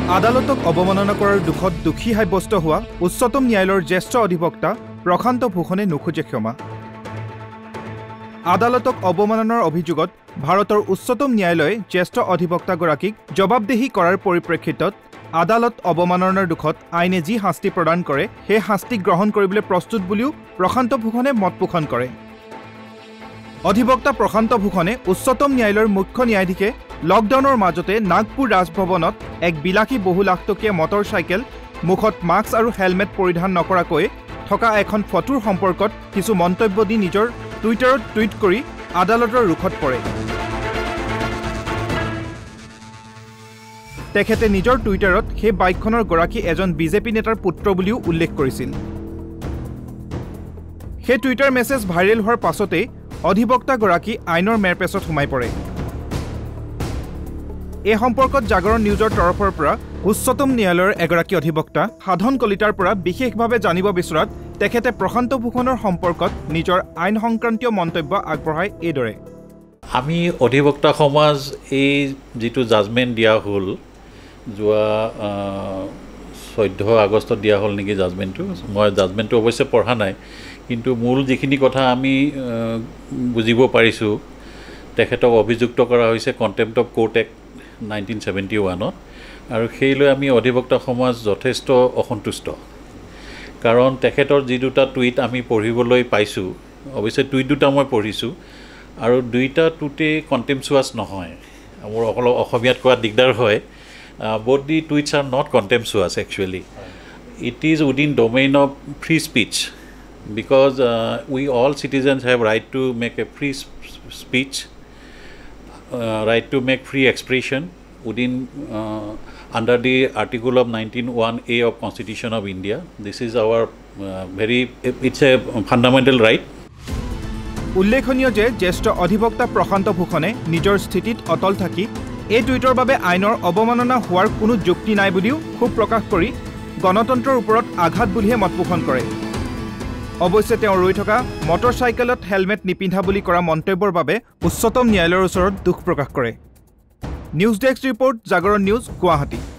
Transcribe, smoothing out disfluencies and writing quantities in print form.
আদালতক অবমাননা কৰাৰ দুখত দোষী সাব্যস্ত হোৱা উচ্চতম ন্যায়ালয়ৰ জ্যেষ্ঠ অধিবক্তা প্ৰশান্ত ভূষণে নোখোজে ক্ষমা। আদালতক অবমাননাৰ অভিযোগত ভাৰতৰ উচ্চতম ন্যায়ালয়ে জ্যেষ্ঠ অধিবক্তাগৰাকীক জবাবদিহি কৰাৰ পৰিপ্ৰেক্ষিতত আদালত অবমাননাৰ দুখত আইনে যি শাস্তি প্ৰদান কৰে সেই শাস্তি গ্ৰহণ কৰিবলৈ প্ৰস্তুত বুলিও প্ৰশান্ত ভূষণে মত পোষণ কৰে। অধিবক্তা প্ৰশান্ত ভূষণে উচ্চতম ন্যায়ালয়ৰ মুখ্য ন্যায়াধীশে লকডাউনৰ মাজতে নাগপুৰ ৰাজভৱনত এক বিলাসী বহু লাখ টকীয়া মটৰ চাইকেল মুখত মাস্ক আৰু হেলমেট পৰিধান নকৰাকৈ থকা এখন ফটোৰ সম্পৰ্কত কিছু মন্তব্য দি নিজৰ টুইটাৰত টুইট কৰি আদালতৰ ৰুখত পৰে। তেখেতে নিজৰ টুইটাৰত সেই বাইকখনৰ গৰাকী এজন বিজেপি নেতাৰ পুত্ৰ বুলিও উল্লেখ কৰিছিল। সেই টুইটাৰ মেছেজ ভাইৰেল হোৱাৰ পাছতেই অধিবক্তাগৰাকী আইনৰ মেৰপেচত সোমাই পৰে। এই সম্পৰ্কত জাগৰণ নিউজৰ তৰফৰ পৰা উচ্চতম ন্যায়ালয়ৰ এগৰাকী অধিবক্তা সাধন কলিতাৰ পৰা বিশেষভাৱে জানিব বিচৰাত তেখেতে প্ৰশান্ত ভূষণৰ সম্পৰ্কত নিজৰ আইন সংক্ৰান্তীয় মন্তব্য আগবঢ়াই এইদৰে। আমি অধিবক্তা সমাজ এই যিটো জাজমেণ্ট দিয়া হ'ল যোৱা 14 আগষ্টত দিয়া হ'ল নেকি জাজমেণ্টটো, মই জাজমেণ্টটো অৱশ্যে পঢ়া নাই, কিন্তু মূল যিখিনি কথা আমি বুজিব পাৰিছোঁ তেখেতক অভিযুক্ত কৰা হৈছে কণ্টেম্প্ট অফ কোৰ্ট এক্ট 1971ত, আৰু সেইলৈ আমি অধিবক্তা সমাজ যথেষ্ট অসন্তুষ্ট। কাৰণ তেখেতৰ যি দুটা টুইট আমি পঢ়িবলৈ পাইছোঁ, অৱশ্যে টুইট দুটা মই পঢ়িছোঁ আৰু দুইটা টুইটেই কণ্টেম্পচুৱাছ নহয়। মোৰ অলপ অসমীয়াত কোৱা দিগদাৰ হয়। both the tweets are not contemptuous actually. It is within domain of free speech because we all citizens have right to make a free speech, right to make free expression within under the article of 19(1)(a) of Constitution of India. This is our it's a fundamental right. উল্লেখনীয় যে জ্যেষ্ঠ অধিবক্তা প্ৰশান্ত ভূষণে নিজৰ স্থিতিত অটল থাকি এই টুইটৰ বাবে আইনৰ অবমাননা হোৱাৰ কোনো যুক্তি নাই বুলিও ক্ষোভ প্ৰকাশ কৰি গণতন্ত্ৰৰ ওপৰত আঘাত বুলিহে মত পোষণ কৰে। অৱশ্যে তেওঁ ৰৈ থকা মটৰ চাইকেলত হেলমেট নিপিন্ধা বুলি কৰা মন্তব্যৰ বাবে উচ্চতম ন্যায়ালয়ৰ ওচৰত দুখ প্ৰকাশ কৰে। News desk report, Jagaran news, Guwahati.